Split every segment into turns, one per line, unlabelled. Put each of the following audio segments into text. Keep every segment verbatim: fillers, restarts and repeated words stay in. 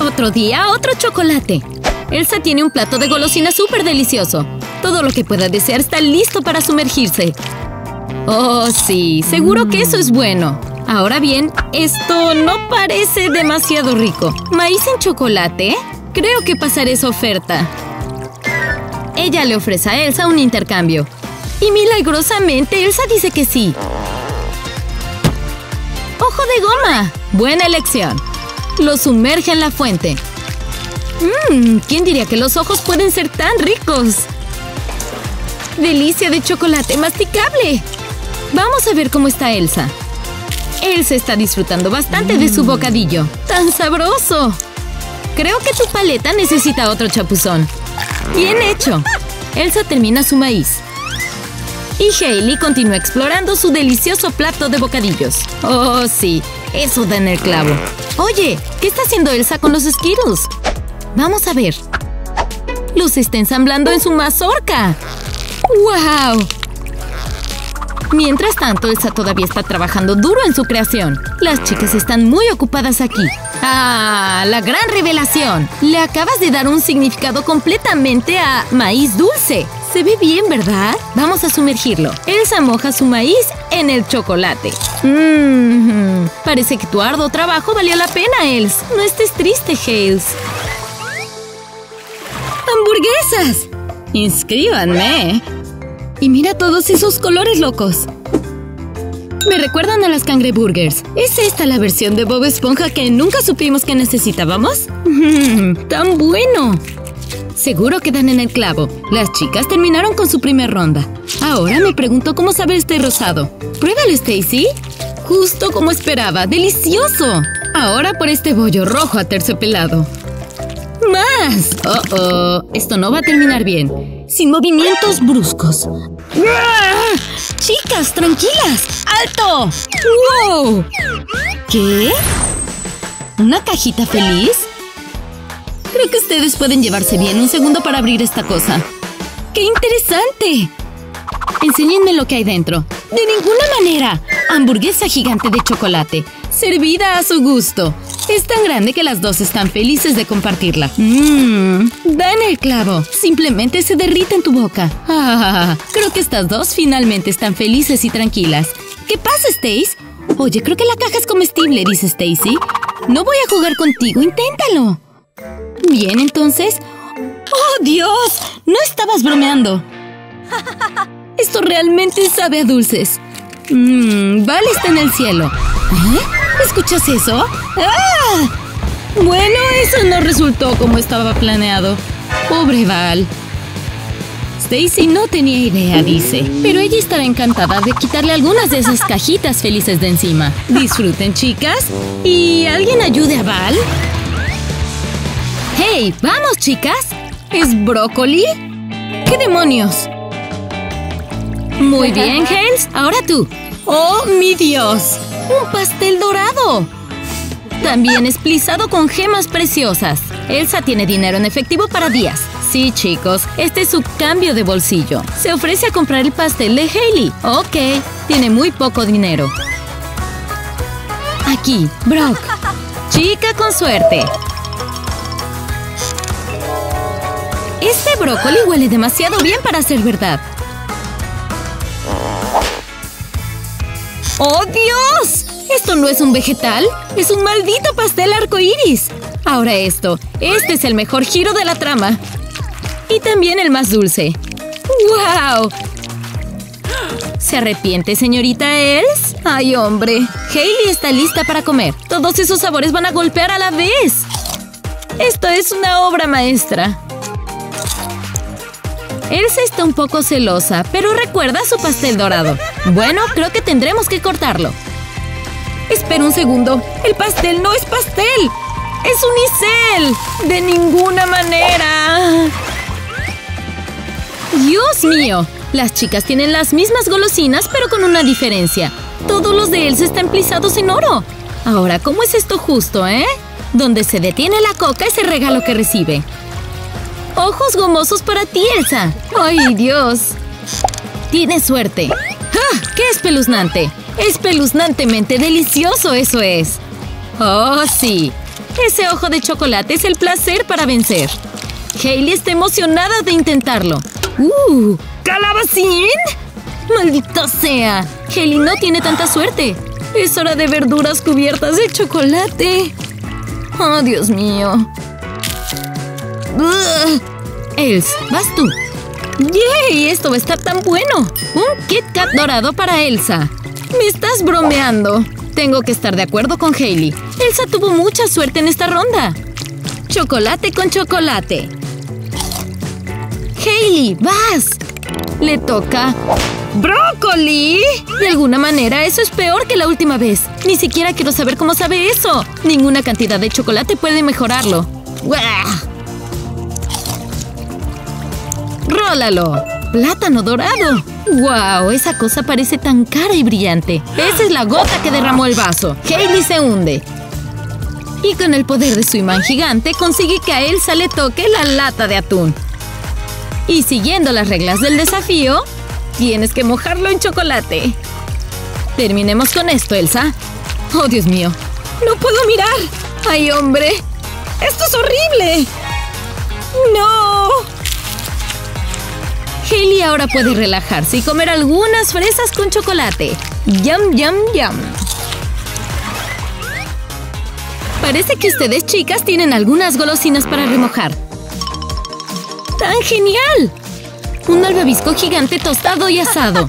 Otro día, otro chocolate. Elsa tiene un plato de golosina súper delicioso. Todo lo que pueda desear está listo para sumergirse. Oh, sí, seguro que eso es bueno. Ahora bien, esto no parece demasiado rico. ¿Maíz en chocolate? Creo que pasaré esa oferta. Ella le ofrece a Elsa un intercambio. Y milagrosamente Elsa dice que sí. ¡Ojo de goma! Buena elección. Lo sumerge en la fuente. Mmm, ¿quién diría que los ojos pueden ser tan ricos? ¡Delicia de chocolate masticable! Vamos a ver cómo está Elsa. Elsa está disfrutando bastante de su bocadillo. ¡Tan sabroso! Creo que tu paleta necesita otro chapuzón. ¡Bien hecho! Elsa termina su maíz. Y Hailey continúa explorando su delicioso plato de bocadillos. ¡Oh, sí! Eso da en el clavo. Oye, ¿qué está haciendo Elsa con los Skittles? Vamos a ver. Los está ensamblando en su mazorca. ¡Wow! Mientras tanto, Elsa todavía está trabajando duro en su creación. Las chicas están muy ocupadas aquí. ¡Ah! ¡La gran revelación! Le acabas de dar un significado completamente a maíz dulce. Se ve bien, ¿verdad? Vamos a sumergirlo. Elsa moja su maíz en el chocolate. Mmm, parece que tu arduo trabajo valió la pena, Els. No estés triste, Hales. ¡Hamburguesas! ¡Inscríbanme! Y mira todos esos colores locos. Me recuerdan a las cangreburgers. ¿Es esta la versión de Bob Esponja que nunca supimos que necesitábamos? Mm, ¡tan bueno! Seguro que dan en el clavo. Las chicas terminaron con su primer ronda. Ahora me pregunto cómo sabe este rosado. ¡Pruébalo, Stacy! Justo como esperaba. ¡Delicioso! Ahora por este bollo rojo aterciopelado. ¡Más! ¡Oh, oh! Esto no va a terminar bien. Sin movimientos bruscos. ¡Ah! ¡Chicas, tranquilas! ¡Alto! ¡Wow! ¿Qué? ¿Una cajita feliz? Creo que ustedes pueden llevarse bien. Un segundo para abrir esta cosa. ¡Qué interesante! Enséñenme lo que hay dentro. ¡De ninguna manera! Hamburguesa gigante de chocolate. Servida a su gusto. Es tan grande que las dos están felices de compartirla. Mmm, da en el clavo. Simplemente se derrite en tu boca. Ah, creo que estas dos finalmente están felices y tranquilas. ¿Qué pasa, Stace? Oye, creo que la caja es comestible, dice Stacy. No voy a jugar contigo, inténtalo. Bien, entonces. ¡Oh, Dios! No estabas bromeando. Esto realmente sabe a dulces. Mmm, Val está en el cielo. ¿Eh? ¿Escuchas eso? ¡Ah! Bueno, eso no resultó como estaba planeado. Pobre Val. Stacy no tenía idea, dice. Pero ella estará encantada de quitarle algunas de esas cajitas felices de encima. Disfruten, chicas. ¿Y alguien ayude a Val? ¡Hey! ¡Vamos, chicas! ¿Es brócoli? ¿Qué demonios? Muy bien, Hales. Ahora tú. ¡Oh, mi Dios! ¡Un pastel dorado! También esplizado con gemas preciosas. Elsa tiene dinero en efectivo para días. Sí, chicos, este es su cambio de bolsillo. Se ofrece a comprar el pastel de Hailey. Ok, tiene muy poco dinero. Aquí, Brock. Chica con suerte. Este brócoli huele demasiado bien para ser verdad. ¡Oh, Dios! ¿Esto no es un vegetal? ¡Es un maldito pastel arcoíris! Ahora esto. Este es el mejor giro de la trama. Y también el más dulce. ¡Wow! ¿Se arrepiente, señorita Els? ¡Ay, hombre! Hailey está lista para comer. Todos esos sabores van a golpear a la vez. Esto es una obra maestra. Elsa está un poco celosa, pero recuerda su pastel dorado. Bueno, creo que tendremos que cortarlo. Espera un segundo. El pastel no es pastel. ¡Es unicel! ¡De ninguna manera! ¡Dios mío! Las chicas tienen las mismas golosinas, pero con una diferencia. Todos los de Elsa están plisados en oro. Ahora, ¿cómo es esto justo, eh? Donde se detiene la coca es el regalo que recibe. ¡Ojos gomosos para ti, Elsa! ¡Ay, Dios! Tienes suerte. ¡Ah! ¡Qué espeluznante! ¡Espeluznantemente delicioso eso es! ¡Oh, sí! Ese ojo de chocolate es el placer para vencer. Hailey está emocionada de intentarlo. ¡Uh! ¿Calabacín? ¡Maldita sea! Hailey no tiene tanta suerte. Es hora de verduras cubiertas de chocolate. ¡Oh, Dios mío! ¡Ugh! Els, vas tú. ¡Yay! Esto va a estar tan bueno. Un Kit Kat dorado para Elsa. ¿Me estás bromeando? Tengo que estar de acuerdo con Hailey. Elsa tuvo mucha suerte en esta ronda. Chocolate con chocolate. Hailey, vas. Le toca ¡brócoli! De alguna manera, eso es peor que la última vez. Ni siquiera quiero saber cómo sabe eso. Ninguna cantidad de chocolate puede mejorarlo. ¡Uah! ¡Rólalo! ¡Plátano dorado! ¡Wow! Esa cosa parece tan cara y brillante. Esa es la gota que derramó el vaso. Hailey se hunde. Y con el poder de su imán gigante, consigue que a Elsa le toque la lata de atún. Y siguiendo las reglas del desafío, tienes que mojarlo en chocolate. Terminemos con esto, Elsa. ¡Oh, Dios mío! ¡No puedo mirar! ¡Ay, hombre! ¡Esto es horrible! ¡No! Hailey ahora puede relajarse y comer algunas fresas con chocolate. ¡Yum, yum, yum! Parece que ustedes, chicas, tienen algunas golosinas para remojar. ¡Tan genial! Un malvavisco gigante tostado y asado.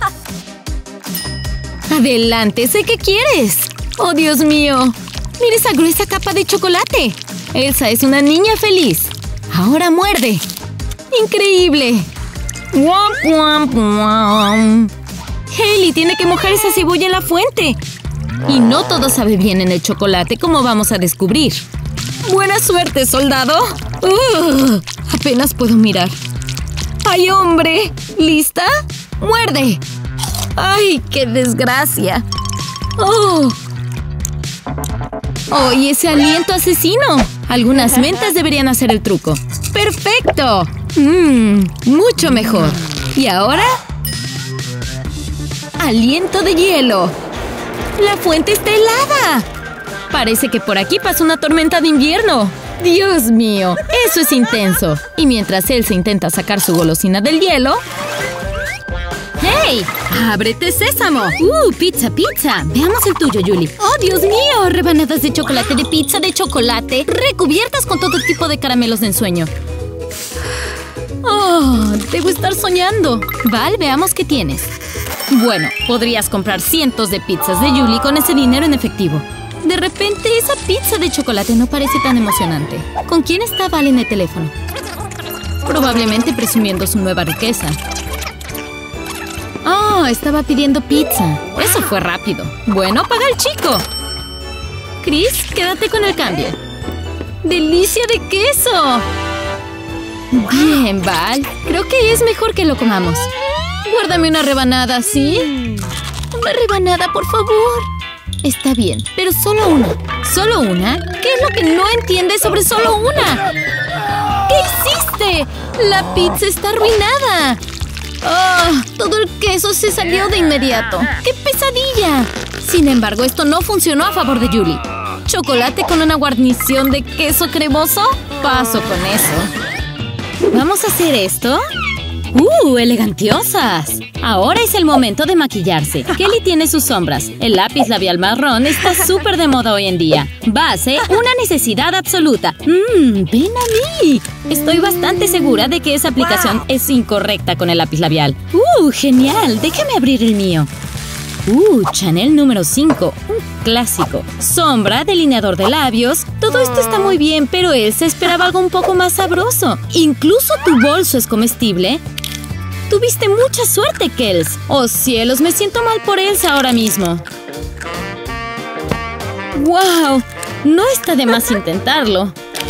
¡Adelante! ¡Sé qué quieres! ¡Oh, Dios mío! ¡Mira esa gruesa capa de chocolate! Elsa es una niña feliz. ¡Ahora muerde! ¡Increíble! ¡Womp, womp, womp! Hailey tiene que mojar esa cebolla en la fuente. Y no todo sabe bien en el chocolate, como vamos a descubrir. ¡Buena suerte, soldado! Uh, apenas puedo mirar. ¡Ay, hombre! ¿Lista? ¡Muerde! ¡Ay, qué desgracia! ¡Oh! ¡Oh, y ese aliento asesino! Algunas mentas deberían hacer el truco. ¡Perfecto! ¡Mmm! Mucho mejor. ¿Y ahora? ¡Aliento de hielo! ¡La fuente está helada! Parece que por aquí pasa una tormenta de invierno. ¡Dios mío! ¡Eso es intenso! Y mientras Elsa intenta sacar su golosina del hielo... ¡Hey! ¡Ábrete, sésamo! ¡Uh! ¡Pizza, pizza! Veamos el tuyo, Julie. ¡Oh, Dios mío! Rebanadas de chocolate de pizza de chocolate recubiertas con todo tipo de caramelos de ensueño. ¡Oh! Debo estar soñando. Val, veamos qué tienes. Bueno, podrías comprar cientos de pizzas de Julie con ese dinero en efectivo. De repente, esa pizza de chocolate no parece tan emocionante. ¿Con quién está Val en el teléfono? Probablemente presumiendo su nueva riqueza. Oh, estaba pidiendo pizza. Eso fue rápido. Bueno, paga el chico. Chris, quédate con el cambio. ¡Delicia de queso! Bien, Val. Creo que es mejor que lo comamos. Guárdame una rebanada, ¿sí? Una rebanada, por favor. Está bien, pero solo una. ¿Solo una? ¿Qué es lo que no entiendes sobre solo una? ¿Qué hiciste? La pizza está arruinada. ¡Oh! Todo el queso se salió de inmediato. ¡Qué pesadilla! Sin embargo, esto no funcionó a favor de Julie. ¿Chocolate con una guarnición de queso cremoso? Paso con eso. ¿Vamos a hacer esto? ¡Uh! ¡Elegantiosas! Ahora es el momento de maquillarse. Kelly tiene sus sombras. El lápiz labial marrón está súper de moda hoy en día. Base, una necesidad absoluta. ¡Mmm! ¡Ven a mí! Estoy bastante segura de que esa aplicación es incorrecta con el lápiz labial. ¡Uh! ¡Genial! Déjame abrir el mío. ¡Uh! Chanel número cinco. Un clásico. Sombra, delineador de labios. Todo esto está muy bien, pero Elsa esperaba algo un poco más sabroso. Incluso tu bolso es comestible. Tuviste mucha suerte, Kels. ¡Oh, cielos! Me siento mal por Elsa ahora mismo. ¡Wow! No está de más intentarlo.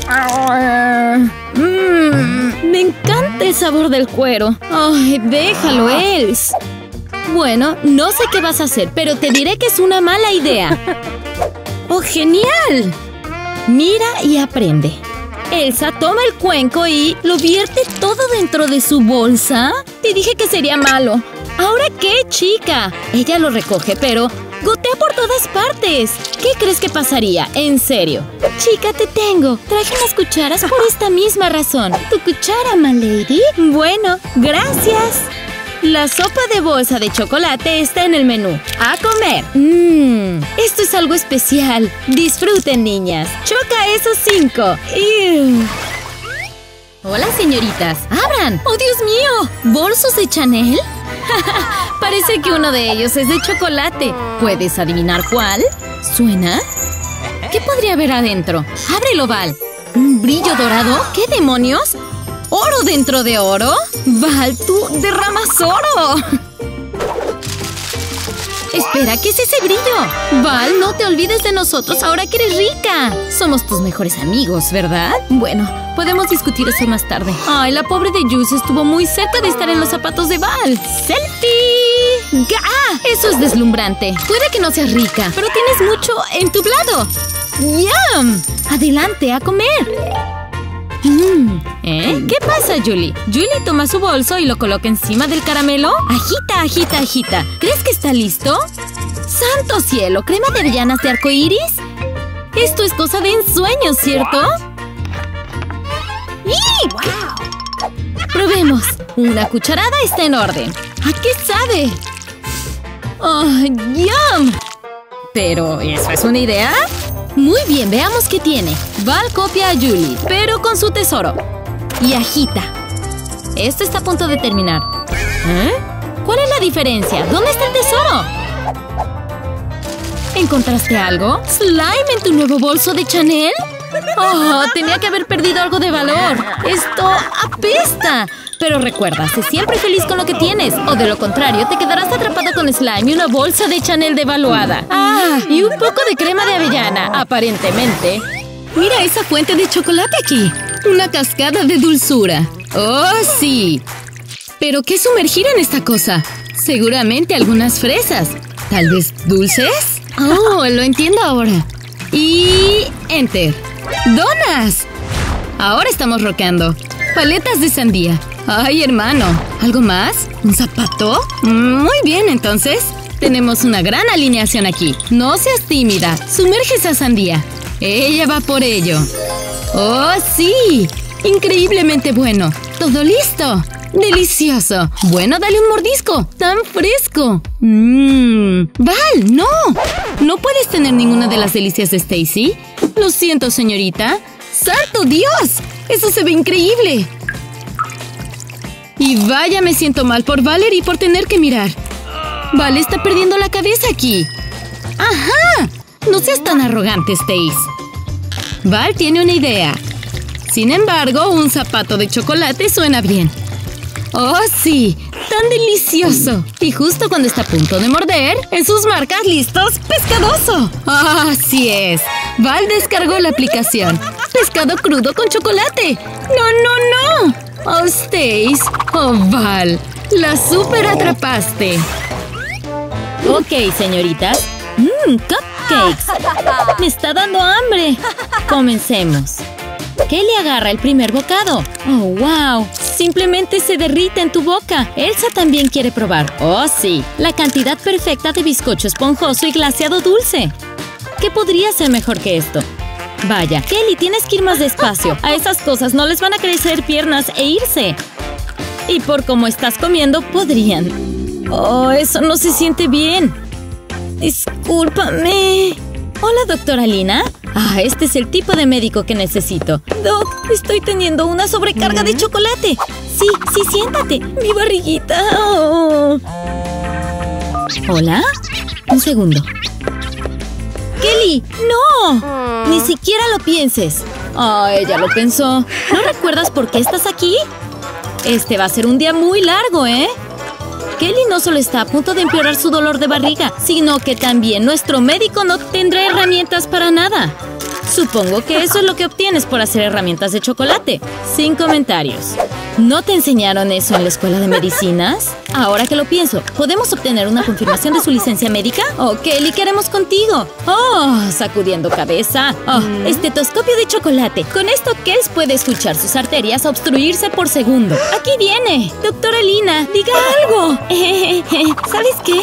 Mm, me encanta el sabor del cuero. ¡Ay, déjalo, Els! Bueno, no sé qué vas a hacer, pero te diré que es una mala idea. ¡Oh, genial! Mira y aprende. Elsa toma el cuenco y lo vierte todo dentro de su bolsa. Te dije que sería malo. ¿Ahora qué, chica? Ella lo recoge, pero Gotea por todas partes. ¿Qué crees que pasaría? En serio. Chica, te tengo. Traje unas cucharas por esta misma razón. ¿Tu cuchara, my lady? Bueno, gracias. La sopa de bolsa de chocolate está en el menú. ¡A comer! Mmm, esto es algo especial. Disfruten, niñas. ¡Choca esos cinco! ¡Ew! Hola, señoritas. ¡Abran! ¡Oh, Dios mío! ¿Bolsos de Chanel? Parece que uno de ellos es de chocolate. ¿Puedes adivinar cuál? ¿Suena? ¿Qué podría haber adentro? ¡Ábrelo, Val! ¿Un brillo dorado? ¿Qué demonios? ¿Oro dentro de oro? ¡Val, tú derramas oro! Espera, ¿qué es ese brillo? Val, no te olvides de nosotros ahora que eres rica. Somos tus mejores amigos, ¿verdad? Bueno, podemos discutir eso más tarde. Ay, la pobre de Jules estuvo muy cerca de estar en los zapatos de Val. ¡Selfie! ¡Ah! Eso es deslumbrante. Puede que no seas rica, pero tienes mucho entublado. ¡Yum! Adelante, a comer. Mm. ¿Eh? ¿Qué pasa, Julie? Julie toma su bolso y lo coloca encima del caramelo. Agita, agita, agita. ¿Crees que está listo? ¡Santo cielo! ¿Crema de avellanas de arco iris? Esto es cosa de ensueño, ¿cierto? ¡Y! ¡Wow! Probemos. Una cucharada está en orden. ¿A qué sabe? ¡Oh, yum! ¿Pero eso es una idea? Muy bien, veamos qué tiene. Val copia a Julie, pero con su tesoro. Y agita. Esto está a punto de terminar. ¿Eh? ¿Cuál es la diferencia? ¿Dónde está el tesoro? ¿Encontraste algo? ¿Slime en tu nuevo bolso de Chanel? ¡Oh! Tenía que haber perdido algo de valor. ¡Esto apesta! Pero recuerda, sé siempre feliz con lo que tienes. O de lo contrario, te quedarás atrapado con slime y una bolsa de Chanel devaluada. ¡Ah! Y un poco de crema de avellana, aparentemente. Mira esa fuente de chocolate aquí. Una cascada de dulzura. ¡Oh, sí! ¿Pero qué sumergir en esta cosa? Seguramente algunas fresas. ¿Tal vez dulces? ¡Oh, lo entiendo ahora! Y... enter. ¡Donas! Ahora estamos rockeando. Paletas de sandía. ¡Ay, hermano! ¿Algo más? ¿Un zapato? Muy bien, entonces. Tenemos una gran alineación aquí. No seas tímida. Sumerge esa sandía. Ella va por ello. ¡Oh, sí! Increíblemente bueno. ¡Todo listo! ¡Delicioso! Bueno, dale un mordisco. ¡Tan fresco! ¡Mmm! ¡Val, no! ¿No puedes tener ninguna de las delicias de Stacy? Lo siento, señorita. ¡Santo Dios! ¡Eso se ve increíble! Y vaya, me siento mal por Valerie por tener que mirar. Vale está perdiendo la cabeza aquí. ¡Ajá! No seas tan arrogante, Stace. Val tiene una idea. Sin embargo, un zapato de chocolate suena bien. ¡Oh, sí! ¡Tan delicioso! Y justo cuando está a punto de morder, en sus marcas listos, ¡pescadoso! ¡Ah, así es! Val descargó la aplicación. ¡Pescado crudo con chocolate! ¡No, no, no! ¡Oh, Stace! ¡Oh, Val! ¡La super atrapaste! Ok, señoritas. ¡Mmm, cupcakes! ¡Me está dando hambre! Comencemos. Kelly agarra el primer bocado. ¡Oh, wow! Simplemente se derrite en tu boca. Elsa también quiere probar. ¡Oh, sí! La cantidad perfecta de bizcocho esponjoso y glaseado dulce. ¿Qué podría ser mejor que esto? Vaya, Kelly, tienes que ir más despacio. A esas cosas no les van a crecer piernas e irse. Y por cómo estás comiendo, podrían. ¡Oh, eso no se siente bien! Discúlpame. Hola, doctora Lina. Ah, este es el tipo de médico que necesito. Doc, estoy teniendo una sobrecarga de chocolate. Sí, sí, siéntate. Mi barriguita. Oh. ¿Hola? Un segundo. ¡Kelly! ¡No! Ni siquiera lo pienses. Ah, ella lo pensó. ¿No recuerdas por qué estás aquí? Este va a ser un día muy largo, ¿eh? Kelly no solo está a punto de empeorar su dolor de barriga, sino que también nuestro médico no tendrá herramientas para nada. Supongo que eso es lo que obtienes por hacer herramientas de chocolate. Sin comentarios. ¿No te enseñaron eso en la escuela de medicinas? Ahora que lo pienso, ¿podemos obtener una confirmación de su licencia médica? Oh, Kelly, ¿qué haremos contigo? Oh, sacudiendo cabeza. Oh, estetoscopio de chocolate. Con esto, Kels puede escuchar sus arterias obstruirse por segundo. Aquí viene. Doctora Lina, diga algo. ¿Sabes qué?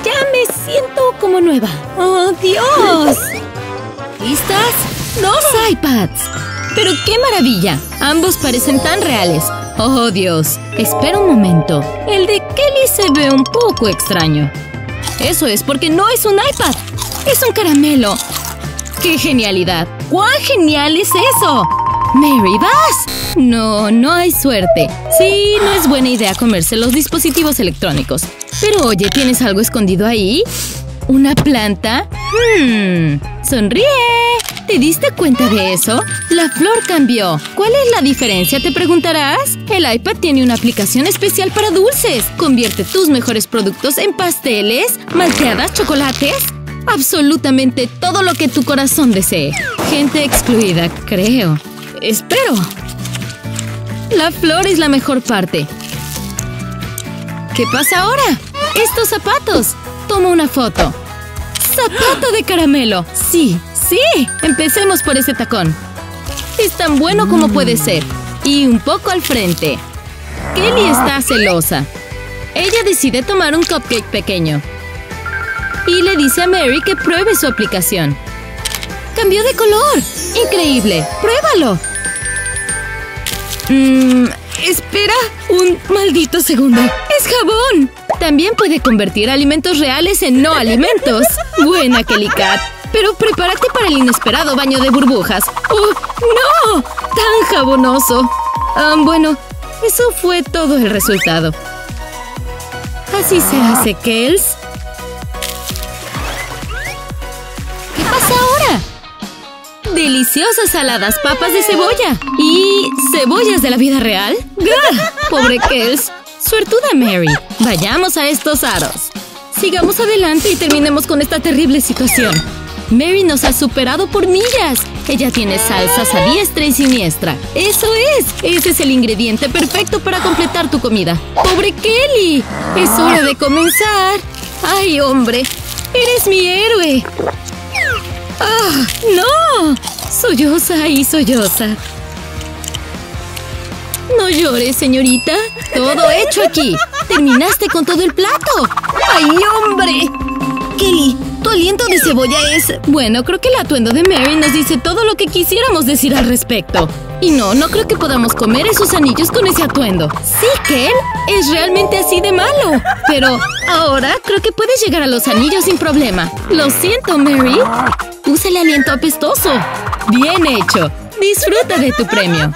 Ya me siento como nueva. ¡Oh, Dios! ¿Listas? ¡Dos iPads! ¡Pero qué maravilla! Ambos parecen tan reales. ¡Oh, Dios! Espera un momento. El de Kelly se ve un poco extraño. Eso es porque no es un iPad. ¡Es un caramelo! ¡Qué genialidad! ¡Cuán genial es eso! ¡Mary, vas! No, no hay suerte. Sí, no es buena idea comerse los dispositivos electrónicos. Pero oye, ¿tienes algo escondido ahí? ¿Una planta? Hmm, ¡sonríe! ¿Te diste cuenta de eso? La flor cambió. ¿Cuál es la diferencia, te preguntarás? El iPad tiene una aplicación especial para dulces. Convierte tus mejores productos en pasteles, malteadas, chocolates. Absolutamente todo lo que tu corazón desee. Gente excluida, creo. Espero. La flor es la mejor parte. ¿Qué pasa ahora? ¡Estos zapatos! Toma una foto. ¡Zapato de caramelo! ¡Sí! ¡Sí! Empecemos por ese tacón. Es tan bueno como puede ser. Y un poco al frente. Kelly está celosa. Ella decide tomar un cupcake pequeño. Y le dice a Mary que pruebe su aplicación. ¡Cambió de color! ¡Increíble! ¡Pruébalo! Mmm... ¡Espera un maldito segundo! ¡Es jabón! También puede convertir alimentos reales en no alimentos. ¡Buena, Kelly Cat! Pero prepárate para el inesperado baño de burbujas. ¡Oh, no! ¡Tan jabonoso! Um, bueno, eso fue todo el resultado. Así se hace, Kels. ¿Qué pasa ahora? Deliciosas saladas papas de cebolla. ¿Y cebollas de la vida real? ¡Gah! ¡Pobre Kels! Suertuda Mary. Vayamos a estos aros. Sigamos adelante y terminemos con esta terrible situación. Mary nos ha superado por millas. Ella tiene salsas a diestra y siniestra. ¡Eso es! Ese es el ingrediente perfecto para completar tu comida. ¡Pobre Kelly! ¡Es hora de comenzar! ¡Ay, hombre! ¡Eres mi héroe! ¡Ah! ¡No! Solloza y solloza. No llores, señorita. Todo hecho aquí. Terminaste con todo el plato. ¡Ay, hombre! Kelly, tu aliento de cebolla es... Bueno, creo que el atuendo de Mary nos dice todo lo que quisiéramos decir al respecto. Y no, no creo que podamos comer esos anillos con ese atuendo. Sí, Kel, es realmente así de malo. Pero ahora creo que puedes llegar a los anillos sin problema. Lo siento, Mary. Usa el aliento apestoso. Bien hecho. Disfruta de tu premio.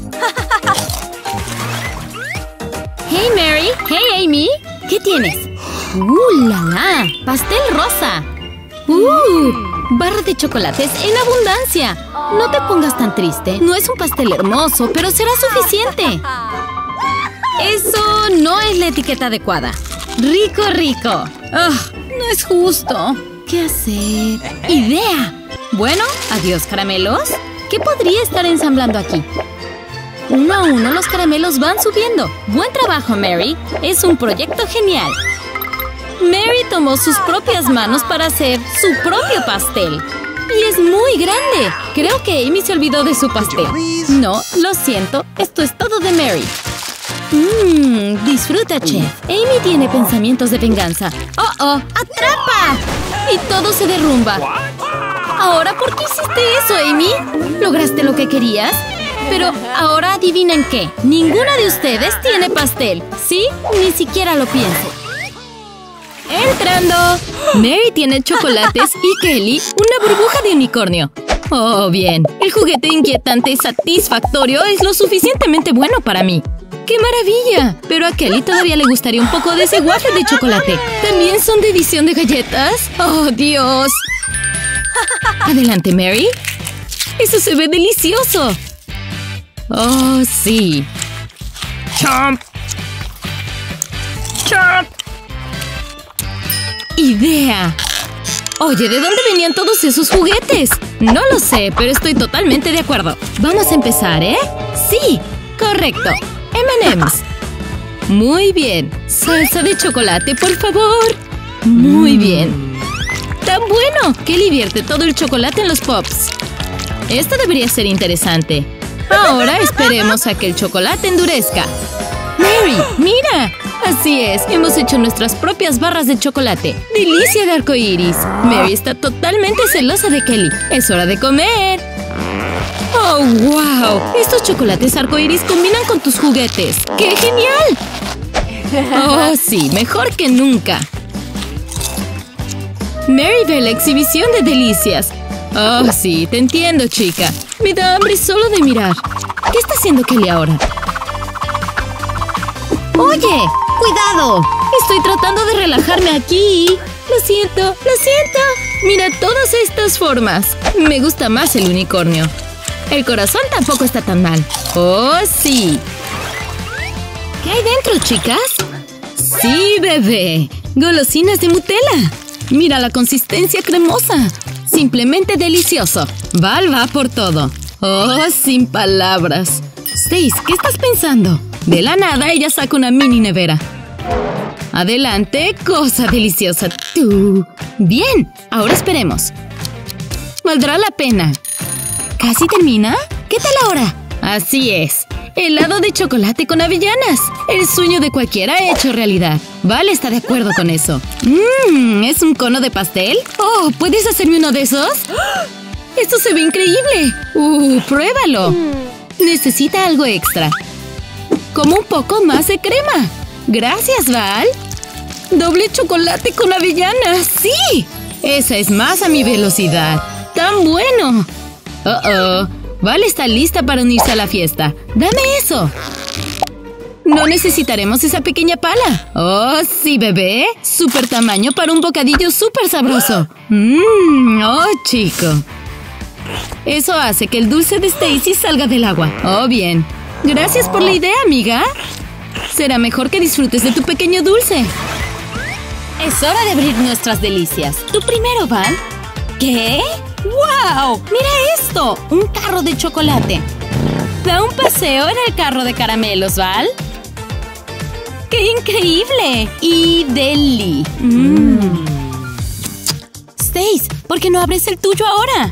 Hey, Mary. Hey, Amy. ¿Qué tienes? ¡Uh, la, la! ¡Pastel rosa! ¡Uh! Barra de chocolates en abundancia. No te pongas tan triste. No es un pastel hermoso, pero será suficiente. Eso no es la etiqueta adecuada. ¡Rico, rico! ¡Oh, no es justo! ¿Qué hacer? ¡Idea! Bueno, adiós, caramelos. ¿Qué podría estar ensamblando aquí? Uno a uno los caramelos van subiendo. ¡Buen trabajo, Mary! Es un proyecto genial. Mary tomó sus propias manos para hacer su propio pastel. Y es muy grande. Creo que Amy se olvidó de su pastel. No, lo siento. Esto es todo de Mary. Mmm, disfruta, chef. Amy tiene pensamientos de venganza. ¡Oh, oh! ¡Atrapa! Y todo se derrumba. ¿Ahora por qué hiciste eso, Amy? ¿Lograste lo que querías? Pero ahora adivinen qué. Ninguna de ustedes tiene pastel. ¿Sí? Ni siquiera lo pienso. ¡Entrando! Mary tiene chocolates y Kelly una burbuja de unicornio. ¡Oh, bien! El juguete inquietante y satisfactorio es lo suficientemente bueno para mí. ¡Qué maravilla! Pero a Kelly todavía le gustaría un poco de ese waffle de chocolate. ¿También son de edición de galletas? ¡Oh, Dios! Adelante, Mary. ¡Eso se ve delicioso! ¡Oh, sí! ¡Chomp! ¡Chomp! ¡Idea! Oye, ¿de dónde venían todos esos juguetes? No lo sé, pero estoy totalmente de acuerdo. Vamos a empezar, ¿eh? ¡Sí! ¡Correcto! eme and eme's. Muy bien. Salsa de chocolate, por favor. Muy bien. ¡Tan bueno! Kelly vierte todo el chocolate en los pops. Esto debería ser interesante. Ahora esperemos a que el chocolate endurezca. ¡Mary, mira! Así es, hemos hecho nuestras propias barras de chocolate. ¡Delicia de arcoíris! Mary está totalmente celosa de Kelly. ¡Es hora de comer! ¡Oh, wow! Estos chocolates arcoíris combinan con tus juguetes. ¡Qué genial! ¡Oh, sí! Mejor que nunca. Mary ve la exhibición de delicias. ¡Oh, sí! Te entiendo, chica. Me da hambre solo de mirar. ¿Qué está haciendo Kelly ahora? ¡Oye! ¡Cuidado! Estoy tratando de relajarme aquí. Lo siento, lo siento. Mira todas estas formas. Me gusta más el unicornio. El corazón tampoco está tan mal. ¡Oh, sí! ¿Qué hay dentro, chicas? ¡Sí, bebé! Golosinas de Nutella. Mira la consistencia cremosa. Simplemente delicioso. Val va por todo. ¡Oh, sin palabras! Stace, ¿qué estás pensando? De la nada, ella saca una mini nevera. Adelante, cosa deliciosa. Tú. Bien, ahora esperemos. Valdrá la pena. ¿Casi termina? ¿Qué tal ahora? Así es. Helado de chocolate con avellanas. El sueño de cualquiera hecho realidad. Val está de acuerdo con eso. Mmm, ¿es un cono de pastel? Oh, ¿puedes hacerme uno de esos? ¡Esto se ve increíble! ¡Uh, pruébalo! Necesita algo extra. Como un poco más de crema. Gracias, Val. ¡Doble chocolate con avellanas! ¡Sí! Esa es más a mi velocidad. ¡Tan bueno! Oh, oh. Val está lista para unirse a la fiesta. ¡Dame eso! No necesitaremos esa pequeña pala. ¡Oh, sí, bebé! Súper tamaño para un bocadillo súper sabroso. ¡Mmm! ¡Oh, chico! Eso hace que el dulce de Stacy salga del agua. ¡Oh, bien! Gracias por la idea, amiga. Será mejor que disfrutes de tu pequeño dulce. Es hora de abrir nuestras delicias. ¿Tú primero, Val? ¿Qué? ¡Wow! ¡Mira esto! Un carro de chocolate. Da un paseo en el carro de caramelos, Val. ¡Qué increíble! Y deli. Mm. Stace, ¿por qué no abres el tuyo ahora?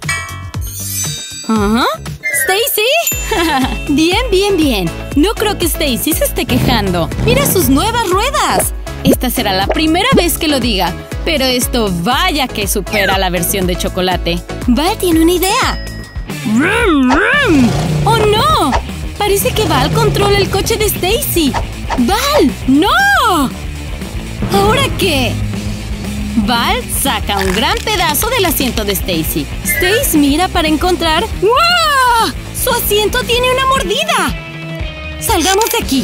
¿Ah? ¿Stacy? Bien, bien, bien. No creo que Stacy se esté quejando. ¡Mira sus nuevas ruedas! Esta será la primera vez que lo diga. Pero esto vaya que supera la versión de chocolate. Val tiene una idea. ¡Vroom, vroom! ¡Oh, no! Parece que Val controla el coche de Stacy. ¡Val! ¡No! ¿Ahora qué? Val saca un gran pedazo del asiento de Stacy. Stacy mira para encontrar... ¡Wow! ¡Su asiento tiene una mordida! ¡Salgamos de aquí!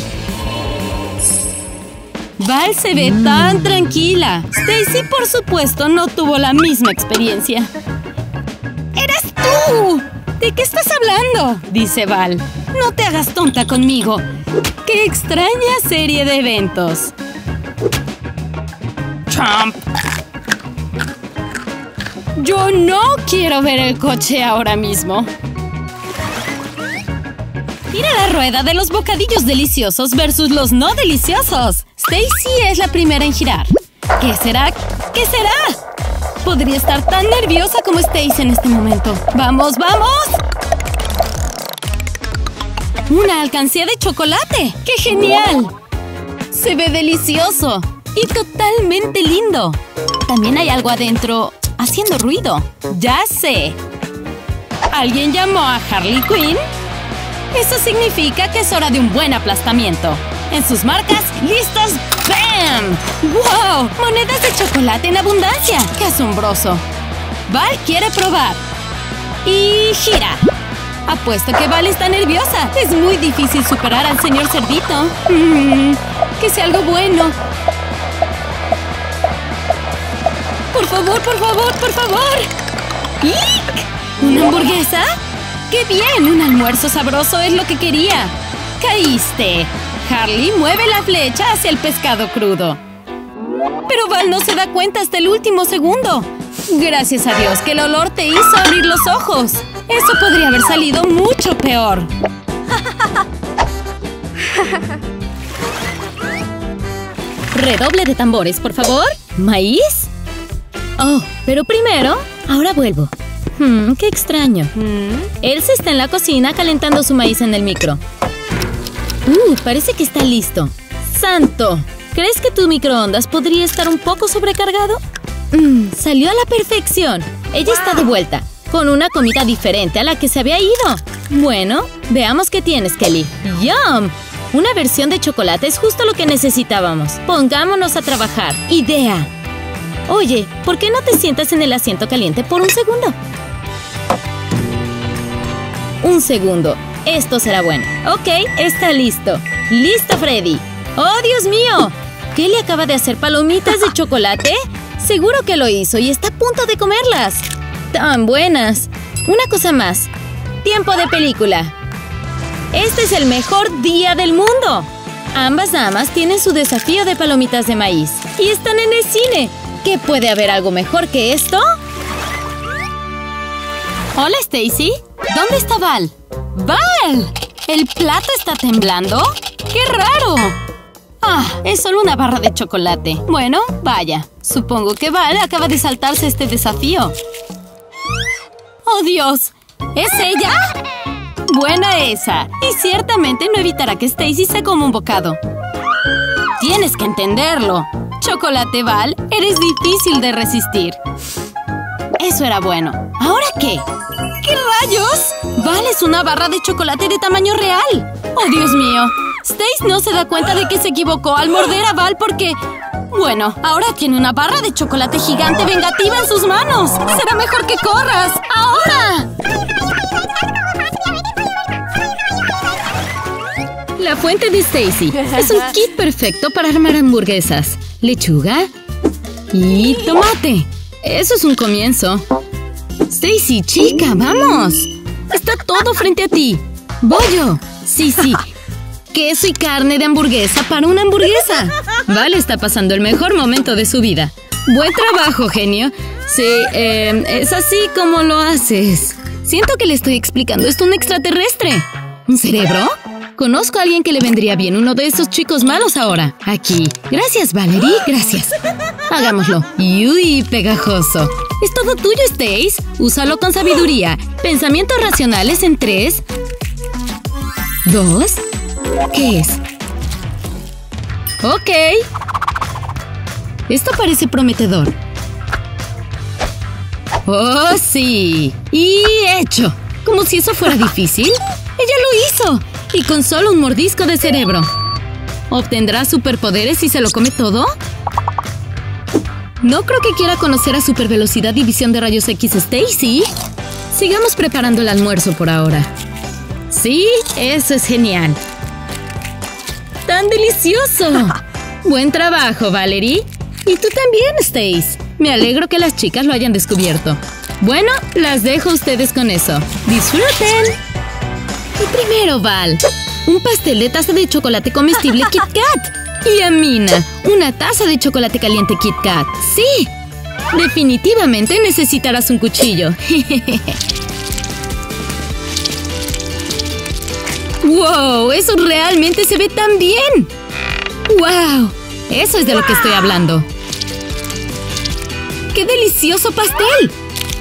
Val se ve tan tranquila. Stacy, por supuesto, no tuvo la misma experiencia. ¡Eres tú! ¿De qué estás hablando? Dice Val. No te hagas tonta conmigo. ¡Qué extraña serie de eventos! ¡Trump! Yo no quiero ver el coche ahora mismo. Tira la rueda de los bocadillos deliciosos versus los no deliciosos. Stacy es la primera en girar. ¿Qué será? ¿Qué será? Podría estar tan nerviosa como Stacy en este momento. ¡Vamos, vamos! ¡Una alcancía de chocolate! ¡Qué genial! Se ve delicioso y totalmente lindo. También hay algo adentro haciendo ruido. ¡Ya sé! ¿Alguien llamó a Harley Quinn? Eso significa que es hora de un buen aplastamiento. En sus marcas, ¡listos! ¡Bam! ¡Wow! ¡Monedas de chocolate en abundancia! ¡Qué asombroso! Val quiere probar. Y gira. Apuesto que Val está nerviosa. Es muy difícil superar al señor Cerdito. Mm, que sea algo bueno. ¡Por favor, por favor, por favor! ¡Ick! ¿Una hamburguesa? ¡Qué bien! Un almuerzo sabroso es lo que quería. ¡Caíste! Harley mueve la flecha hacia el pescado crudo. Pero Val no se da cuenta hasta el último segundo. Gracias a Dios que el olor te hizo abrir los ojos. Eso podría haber salido mucho peor. Redoble de tambores, por favor. ¿Maíz? Oh, pero primero, ahora vuelvo. Hmm, qué extraño. Hmm. Elsa está en la cocina calentando su maíz en el micro. Uh, parece que está listo. ¡Santo! ¿Crees que tu microondas podría estar un poco sobrecargado? Mmm, salió a la perfección. Ella está de vuelta, con una comida diferente a la que se había ido. Bueno, veamos qué tienes, Kelly. ¡Yum! Una versión de chocolate es justo lo que necesitábamos. Pongámonos a trabajar. ¡Idea! Oye, ¿por qué no te sientas en el asiento caliente por un segundo? Un segundo. Esto será bueno. Ok, está listo. ¡Listo, Freddy! ¡Oh, Dios mío! ¿Kelly acaba de hacer palomitas de chocolate? Seguro que lo hizo y está a punto de comerlas. ¡Tan buenas! Una cosa más. Tiempo de película. Este es el mejor día del mundo. Ambas damas tienen su desafío de palomitas de maíz y están en el cine. ¿Qué puede haber algo mejor que esto? Hola, Stacy. ¿Dónde está Val? ¡Val! ¿El plato está temblando? ¡Qué raro! Ah, es solo una barra de chocolate. Bueno, vaya. Supongo que Val acaba de saltarse este desafío. ¡Oh, Dios! ¿Es ella? Buena esa. Y ciertamente no evitará que Stacy se coma un bocado. Tienes que entenderlo. Chocolate, Val, eres difícil de resistir. Eso era bueno. ¿Ahora qué? ¿Qué rayos? Val es una barra de chocolate de tamaño real. ¡Oh, Dios mío! Stacy no se da cuenta de que se equivocó al morder a Val porque... Bueno, ahora tiene una barra de chocolate gigante vengativa en sus manos. ¡Será mejor que corras! ¡Ahora! La fuente de Stacy. Es un kit perfecto para armar hamburguesas. Lechuga y tomate. Eso es un comienzo. Stacy, chica, vamos. Está todo frente a ti. Bollo. Sí, sí. Queso y carne de hamburguesa para una hamburguesa. Vale, está pasando el mejor momento de su vida. Buen trabajo, genio. Sí, eh, es así como lo haces. Siento que le estoy explicando esto a un extraterrestre. ¿Un cerebro? Conozco a alguien que le vendría bien uno de esos chicos malos ahora. Aquí. Gracias, Valerie. Gracias. Hagámoslo. ¡Uy, pegajoso! Es todo tuyo, Stace. Úsalo con sabiduría. Pensamientos racionales en tres... ¿Dos? ¿Qué es? Ok. Esto parece prometedor. ¡Oh, sí! ¡Y hecho! Como si eso fuera difícil. ¡Ella lo hizo! Y con solo un mordisco de cerebro. ¿Obtendrá superpoderes si se lo come todo? No creo que quiera conocer a supervelocidad y visión de rayos X, Stacy. Sigamos preparando el almuerzo por ahora. Sí, eso es genial. ¡Tan delicioso! Buen trabajo, Valerie. Y tú también, Stace. Me alegro que las chicas lo hayan descubierto. Bueno, las dejo a ustedes con eso. ¡Disfruten! Y primero, Val, un pastel de taza de chocolate comestible Kit Kat. Y Amina, una taza de chocolate caliente Kit Kat. ¡Sí! Definitivamente necesitarás un cuchillo. ¡Wow! ¡Eso realmente se ve tan bien! ¡Wow! Eso es de lo que estoy hablando. ¡Qué delicioso pastel!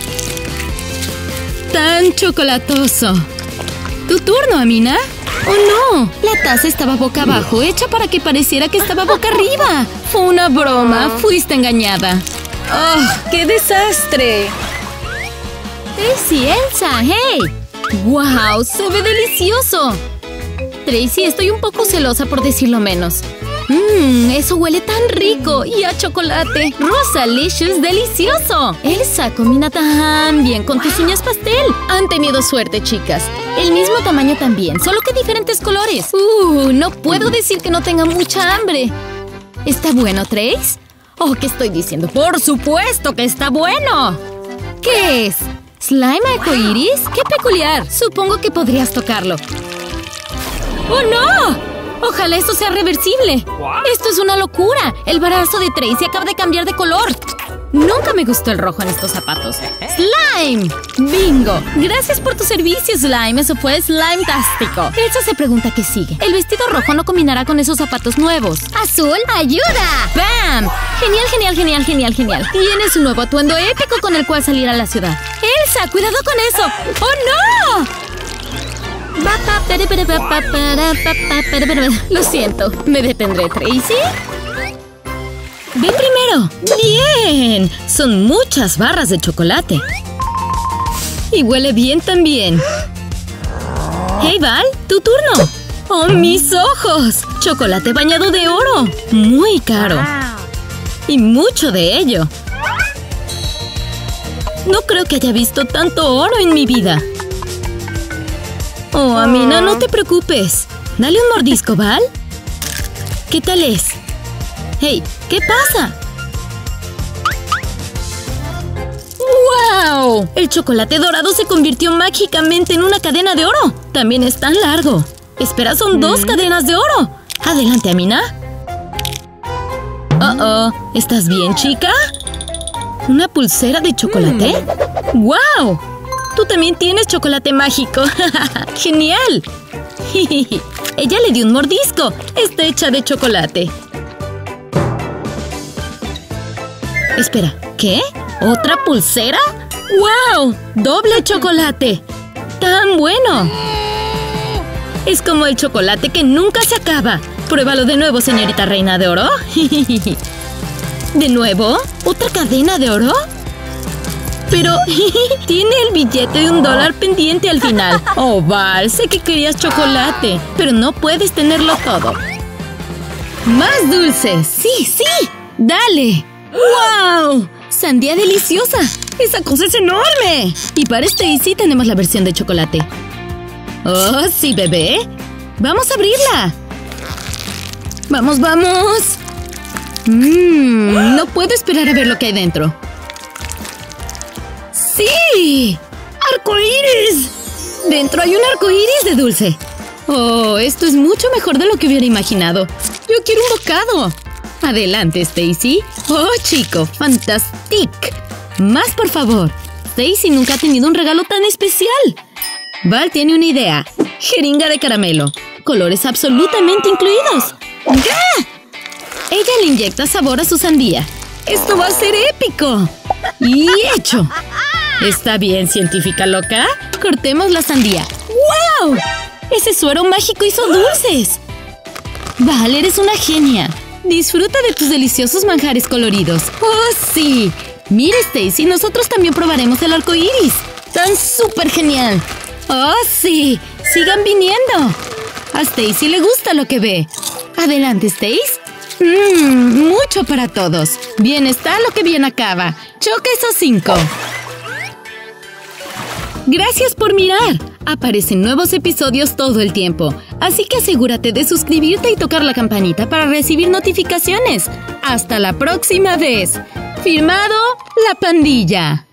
¡Tan chocolatoso! ¿Tu turno, Amina? ¡Oh, no! La taza estaba boca abajo, hecha para que pareciera que estaba boca arriba. Fue una broma. Fuiste engañada. ¡Oh, qué desastre! ¡Tracy, Elsa! ¡Hey! ¡Wow! ¡Se ve delicioso! Tracy, estoy un poco celosa por decirlo menos. Mmm, eso huele tan rico. Y a chocolate. ¡Rosalicious! ¡Delicioso! Elsa, combina tan bien con tus uñas pastel. Han tenido suerte, chicas. El mismo tamaño también, solo que diferentes colores. Uh, no puedo decir que no tenga mucha hambre. ¿Está bueno, Trace? Oh, ¿qué estoy diciendo? ¡Por supuesto que está bueno! ¿Qué es? ¿Slime arcoíris? ¡Qué peculiar! Supongo que podrías tocarlo. ¡Oh, no! ¡Ojalá esto sea reversible! ¡Esto es una locura! El brazo de Tracy acaba de cambiar de color. Nunca me gustó el rojo en estos zapatos. ¡Slime! ¡Bingo! Gracias por tu servicio, Slime. Eso fue Slime-tástico. Elsa se pregunta qué sigue. El vestido rojo no combinará con esos zapatos nuevos. ¡Azul! ¡Ayuda! ¡Bam! Genial, genial, genial, genial, genial. Tienes un nuevo atuendo épico con el cual salir a la ciudad. ¡Elsa! ¡Cuidado con eso! ¡Oh, no! Lo siento, me detendré, Tracy. Ven primero. ¡Bien! Son muchas barras de chocolate. Y huele bien también. Hey, Val, tu turno. ¡Oh, mis ojos! Chocolate bañado de oro. Muy caro. Y mucho de ello. No creo que haya visto tanto oro en mi vida. Oh, Amina, no te preocupes. Dale un mordisco, Val. ¿Qué tal es? Hey, ¿qué pasa? ¡Wow! El chocolate dorado se convirtió mágicamente en una cadena de oro. También es tan largo. Espera, son dos cadenas de oro. Adelante, Amina. Oh, oh. ¿Estás bien, chica? ¿Una pulsera de chocolate? ¡Wow! Tú también tienes chocolate mágico. ¡Genial! Ella le dio un mordisco. Está hecha de chocolate. Espera, ¿qué? ¿Otra pulsera? ¡Wow! ¡Doble chocolate! ¡Tan bueno! Es como el chocolate que nunca se acaba. Pruébalo de nuevo, señorita reina de oro. ¿De nuevo? ¿Otra cadena de oro? Pero tiene el billete de un dólar pendiente al final. Oh, Val, sé que querías chocolate, pero no puedes tenerlo todo. ¡Más dulce! ¡Sí, sí! ¡Dale! ¡Wow! ¡Sandía deliciosa! ¡Esa cosa es enorme! Y para Stacy tenemos la versión de chocolate. ¡Oh, sí, bebé! ¡Vamos a abrirla! ¡Vamos, vamos! Mmm, no puedo esperar a ver lo que hay dentro. ¡Sí! ¡Arcoíris! Dentro hay un arcoíris de dulce. ¡Oh, esto es mucho mejor de lo que hubiera imaginado! ¡Yo quiero un bocado! Adelante, Stacy. ¡Oh, chico! ¡Fantastic! ¡Más, por favor! Stacy nunca ha tenido un regalo tan especial. Val tiene una idea. Jeringa de caramelo. Colores absolutamente incluidos. ¡Ya! Ella le inyecta sabor a su sandía. ¡Esto va a ser épico! ¡Y hecho! ¿Está bien, científica loca? Cortemos la sandía. ¡Wow! ¡Ese suero mágico hizo dulces! Val, eres una genia. Disfruta de tus deliciosos manjares coloridos. ¡Oh, sí! Mira, Stacy, nosotros también probaremos el arco iris. ¡Tan súper genial! ¡Oh, sí! ¡Sigan viniendo! A Stacy le gusta lo que ve. Adelante, Stacy. Mmm, mucho para todos. Bien está lo que bien acaba. Choca esos cinco. Gracias por mirar. Aparecen nuevos episodios todo el tiempo, así que asegúrate de suscribirte y tocar la campanita para recibir notificaciones. ¡Hasta la próxima vez! Firmado, La Pandilla.